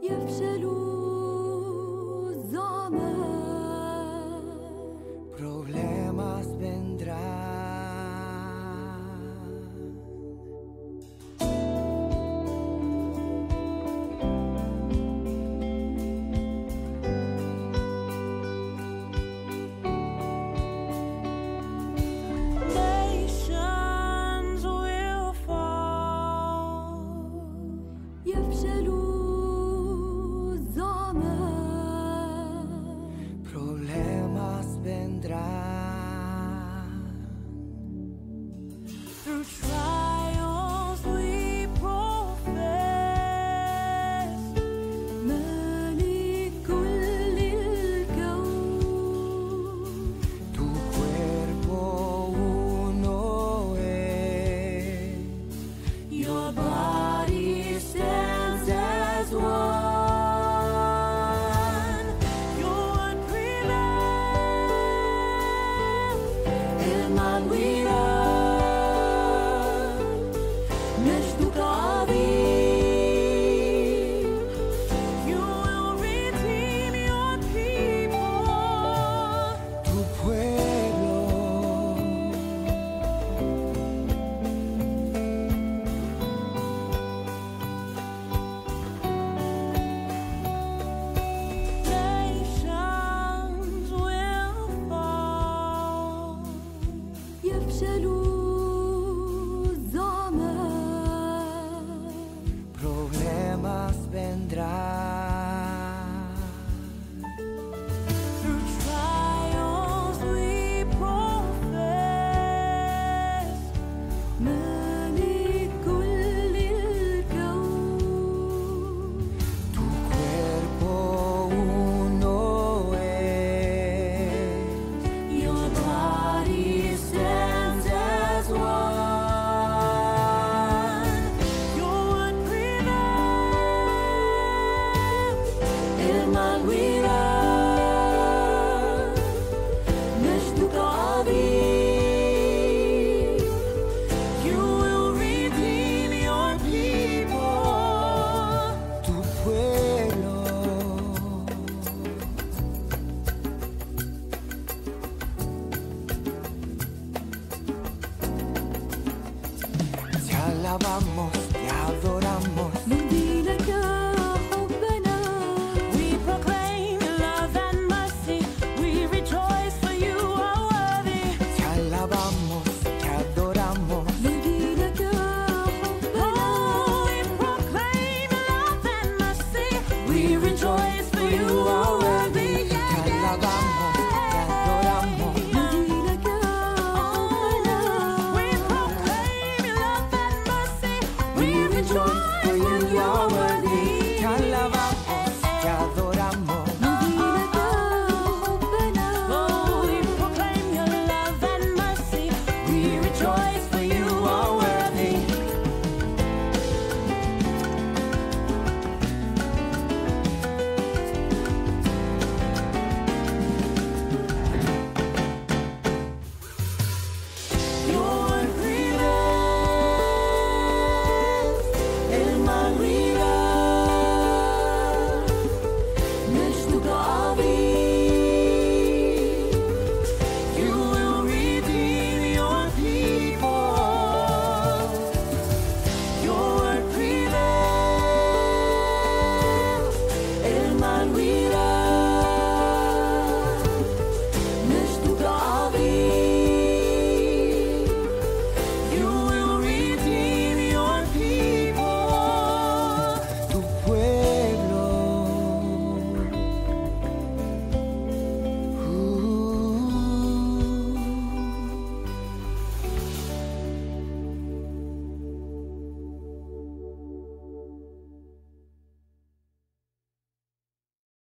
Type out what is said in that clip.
يفشل الزمان. Problemas vendrán. Nations will fall. يفشل الزمان. Problemas vendrán. Through trials we profess. مالك كل الكون. Tu cuerpo uno es. Your body stands as one. Your word prevails. Emmanuel, مجدك عظيم. You will redeem your people. Tu pueblo. Nations will fall. يفشل الزمان. Problemas vendrán. Through trials we profess. مالك كل الكون. Tu cuerpo uno es. Your body stands as one. Your word prevails. Emmanuel.